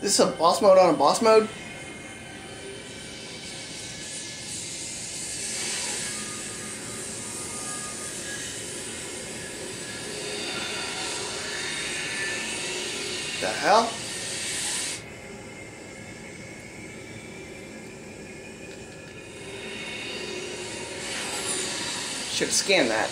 This is a boss mode on a boss mode? The hell? Should have scanned that.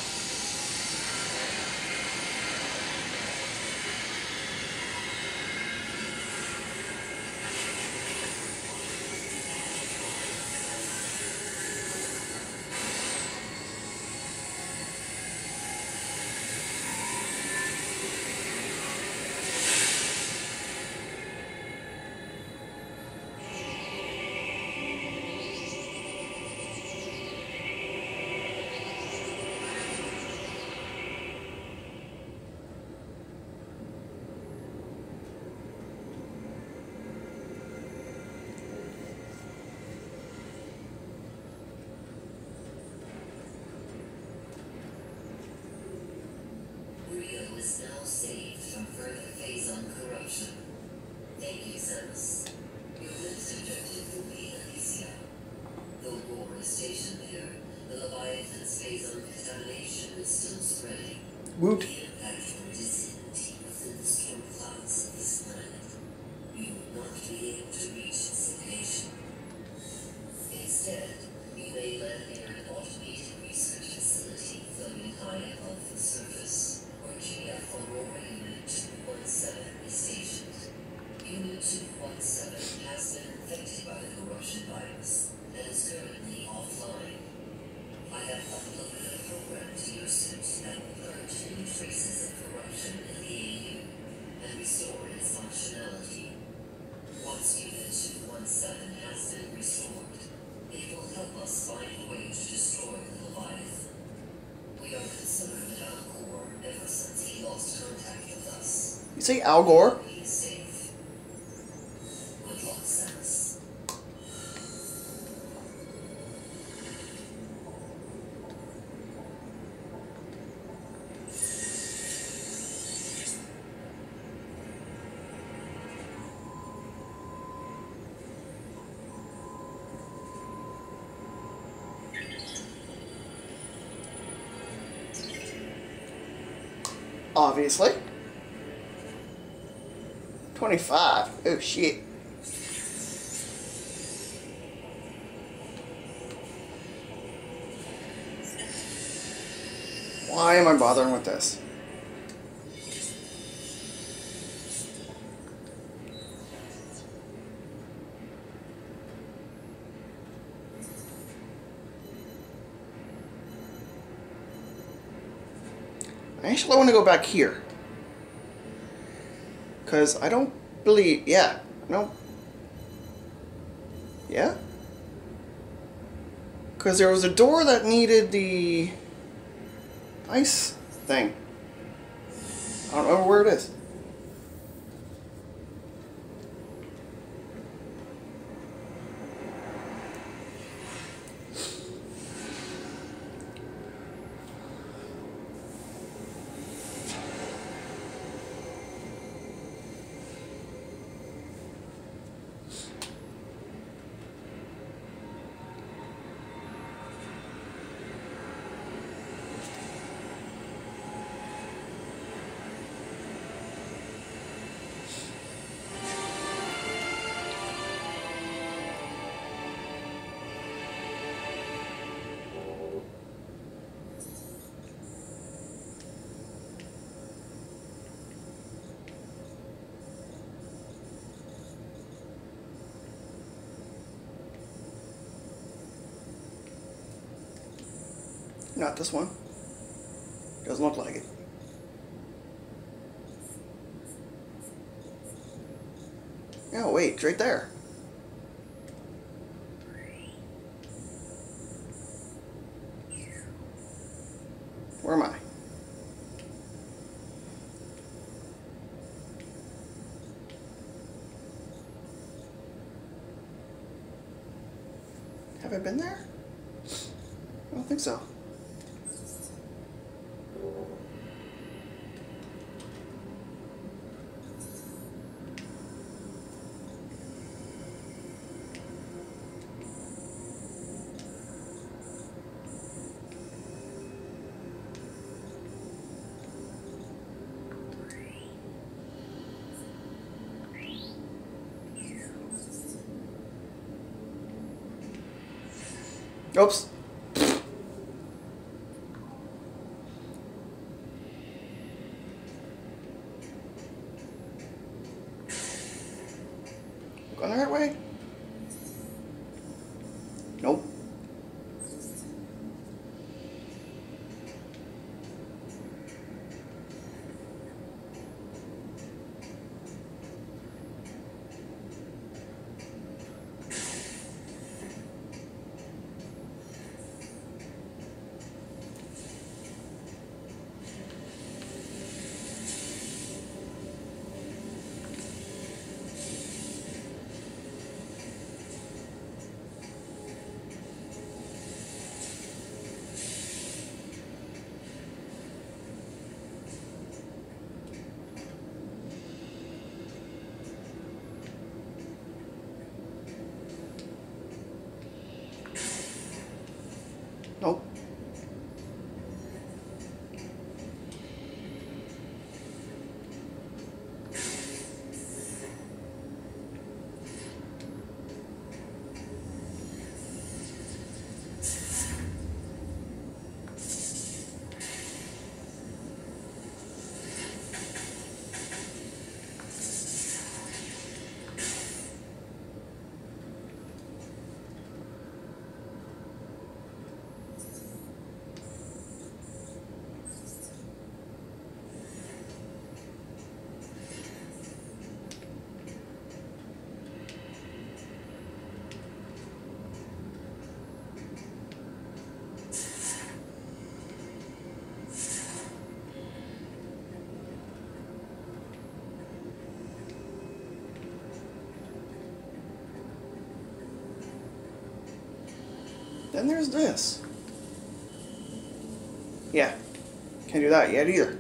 Is now saved from further phase on corruption. Thank you, Samus. Your next objective will be Elysia. Though Gore is stationed there, the Leviathan's phase on contamination is still spreading. Woot. The impact from disunity within the storm clouds of this planet. You will not be able to reach its location. Instead, you may land near an automated research facility floating high above the surface. GF Aurora Unit 217 is stationed. Unit 217 has been infected by the corruption virus and is currently offline. I have uploaded a program to your suit that will purge any traces of corruption in the AU and restore its functionality. Once Unit 217 has been restored, it will help us find a way to destroy the Leviathan. We are concerned about Gore ever since he lost contact with us. You say Al Gore? He is safe. Good luck, Samus. Obviously. 25. Oh shit. Why am I bothering with this? I actually want to go back here. Because I don't believe... Yeah. No. Yeah? Because there was a door that needed the ice thing. I don't know where it is. Not this one. Doesn't look like it. Oh, wait, it's right there. Where am I? Have I been there? I don't think so. Oops. Going the right way? Nope. Nope. Then there's this. Yeah. Can't do that yet either.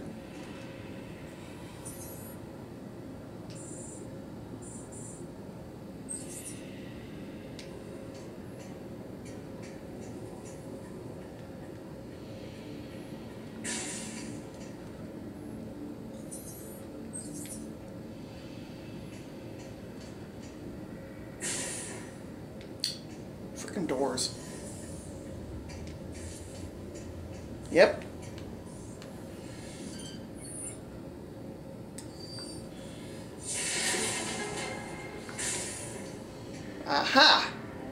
Freaking doors. Yep. Aha!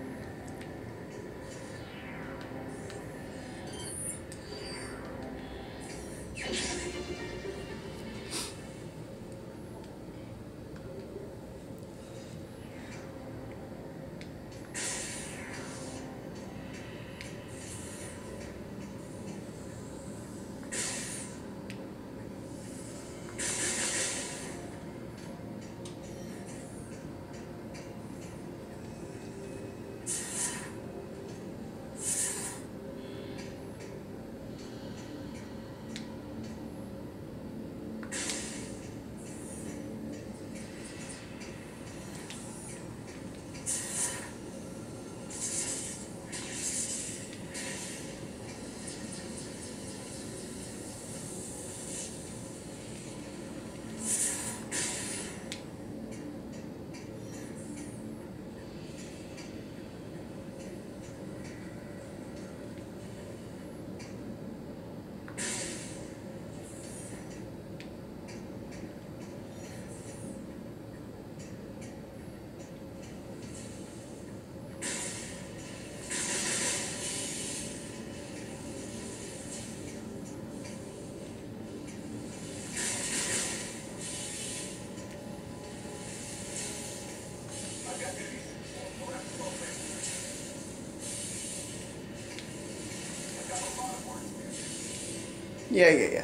Yeah.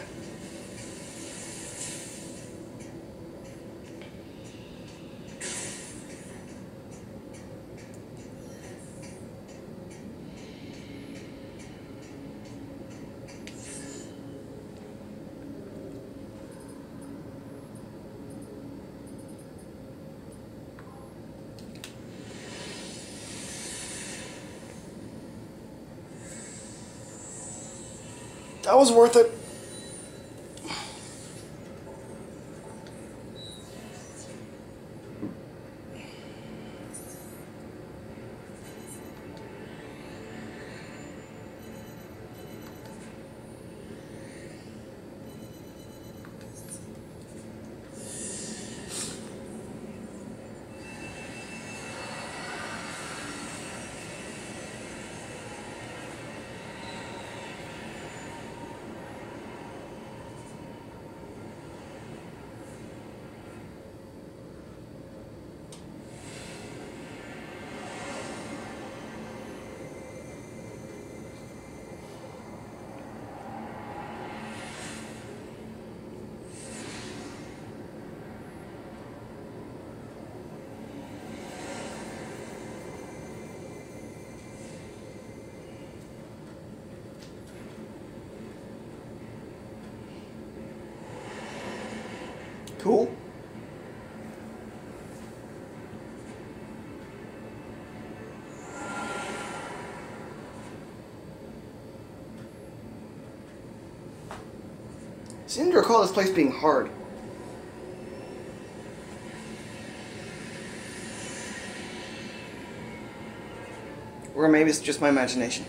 That was worth it. Cool. I seem to recall this place being hard. Or maybe it's just my imagination.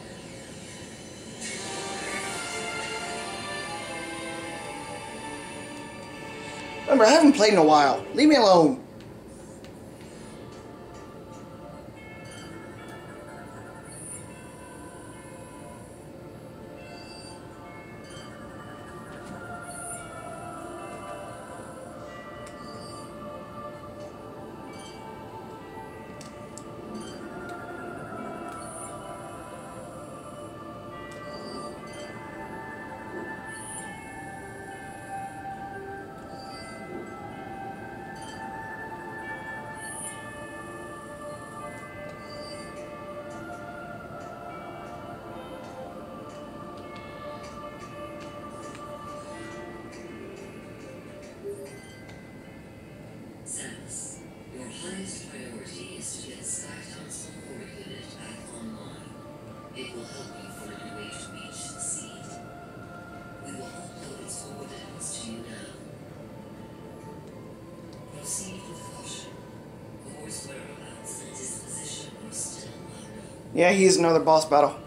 Remember, I haven't played in a while. Leave me alone. Samus, your highest priority is to get Sky Council core unit back online. It will help you find a way to reach the seed. We will upload its coordinates to you now. Proceed with caution. Core's whereabouts and disposition are still unknown. Yeah, he's another boss battle.